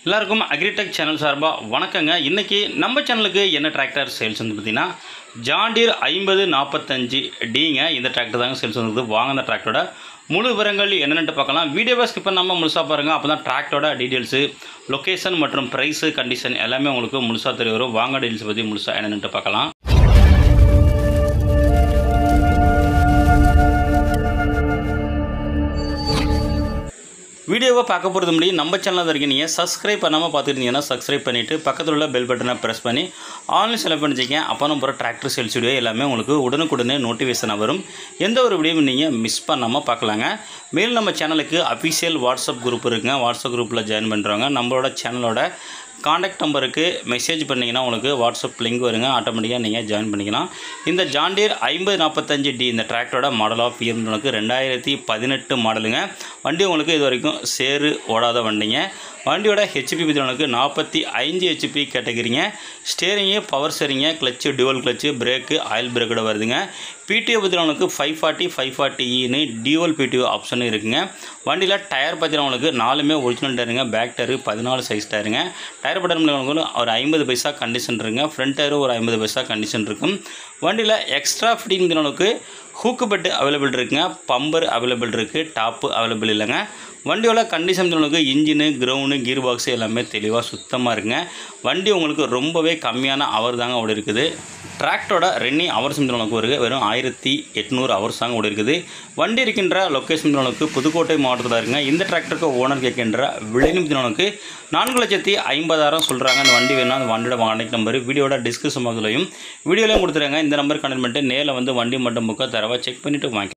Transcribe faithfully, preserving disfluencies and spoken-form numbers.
எல்லாருக்கும் agritech channel சார்பாக வணக்கங்க. இன்றைக்கி நம்ம சேனலுக்கு என்ன டிராக்டர் சேல்ஸ் வந்து பார்த்திங்கன்னா ஜான் டீர் ஐம்பது நாற்பத்தஞ்சு டிங்க. இந்த டிராக்டர் தாங்க சேல்ஸ் வந்து வாங்க. அந்த டிராக்டரோட முழு விவரங்கள் என்னென்னு பார்க்கலாம். வீடியோவை ஸ்கிப் பண்ணாமல் முழுசாக பாருங்கள். அப்போ தான் டிராக்டரோட டீட்டெயில்ஸு, லொக்கேஷன் மற்றும் ப்ரைஸு, கண்டிஷன் எல்லாமே உங்களுக்கு முழுசாக தெரிய வரும். வாங்க டீட்டெயில்ஸ் பற்றி முழுசாக என்னென்னு பார்க்கலாம். வீடியோவை பார்க்க போகிறது முடியும். நம்ம சேனலில் வரைக்கும் நீங்கள் சப்ஸ்கிரைப் பண்ணாமல் பார்த்துருந்தீங்கன்னா சப்ஸ்கிரைப் பண்ணிவிட்டு பக்கத்தில் உள்ள பெல் பட்டனை ப்ரெஸ் பண்ணி ஆன்லைன் செலக்ட் பண்ணிச்சிங்க. அப்போ நம்ம போகிற டிராக்டர் சேல்ஸ் வீடியோ எல்லாமே உங்களுக்கு உடனுக்குடனே நோட்டிஃபிகேஷனாக வரும். எந்த ஒரு வீடியோவும் நீங்கள் மிஸ் பண்ணாமல் பார்க்கலாங்க. மேலும் நம்ம சேனலுக்கு அஃபிஷியல் வாட்ஸ்அப் குரூப் இருக்குங்க. வாட்ஸ்அப் குரூப்பில் ஜாயின் பண்ணுறவங்க நம்மளோட சேனலோட காண்டாக்ட் நம்பருக்கு மெசேஜ் பண்ணிங்கன்னா உங்களுக்கு வாட்ஸ்அப் லிங்க் வருங்க. ஆட்டோமேட்டிக்காக நீங்கள் ஜாயின் பண்ணிக்கலாம். இந்த ஜான் டீர் ஐம்பது நாற்பத்தஞ்சு டி இந்த டிராக்டரோட மாடல் ஆஃப் இயர் உங்களுக்கு ரெண்டாயிரத்தி பதினெட்டு மாடலுங்க. வண்டி உங்களுக்கு இது வரைக்கும் சேரு ஓடாத வண்டிங்க. வண்டியோட ஹெச்பி பற்றி நாற்பத்தி ஐந்து ஹெச்பி கேட்டகிரிங்க. ஸ்டேரிங்கு பவர் ஸ்டேரிங்க, clutch dual clutch, brake oil பிரேக்கோட வருதுங்க. பிடிஓ பற்றி உங்களுக்கு ஃபைவ் ஃபார்ட்டி ஃபைவ் ஃபார்ட்டி இன்னு டியூவல் பிடிஓ ஆப்ஷன் இருக்குங்க. வண்டியில் டயர் பார்த்தீங்கன்னா உங்களுக்கு நாலுமே ஒரிஜினல் டயருங்க. பேக் டயரு பதினாலு சைஸ் டயருங்க. டயர் பட்டன் உங்களுக்கு ஒரு ஐம்பது பைசா கண்டிஷன் இருக்குங்க. ஃப்ரண்ட் டயரு ஒரு ஐம்பது பைசா கண்டிஷன் இருக்கும். வண்டியில் எக்ஸ்ட்ரா ஃபிட்டிங்கிறவங்களுக்கு ஹூக்கு பெட்டு அவைலபிள் இருக்குங்க. பம்பர் அவைலபிள் இருக்குது. டாப்பு அவைலபிள் இல்லைங்க. வண்டியோட கண்டிஷன் உங்களுக்கு இன்ஜினு, கிரவுண்டு, கீர் பாக்ஸு எல்லாமே தெளிவாக சுத்தமாக இருக்குங்க. வண்டி உங்களுக்கு ரொம்பவே கம்மியான அவர் தாங்க ஓடி இருக்குது. டிராக்டரோட ரன்னிங் ஹவர்ஸ் உங்களுக்கு வருது வெறும் ஆயிரத்தி எட்நூறு ஹவர்ஸ் தாங்க ஓடி இருக்குது. வண்டி இருக்கின்ற லொக்கேஷன் உங்களுக்கு புதுக்கோட்டை மாவட்டத்தில் இருக்குங்க. இந்த டிராக்டருக்கு ஓனர் கேட்கின்ற விலைநிமித்தவனுக்கு நான்கு லட்சத்தி ஐம்பதாயிரம் சொல்கிறாங்க. அந்த வண்டி வேணும்னா அந்த வண்டியோட கான்டாக்ட் நம்பர் வீடியோட டிஸ்கிரிப்ஷன் பாக்ஸ்லையும் வீடியோலையும் கொடுத்துருங்க. இந்த நம்பர் கனெக்ட் பண்ணிட்டு நேரில் வந்து வண்டி மட்டும் புக்காக தரவா செக் பண்ணிவிட்டு வாங்கி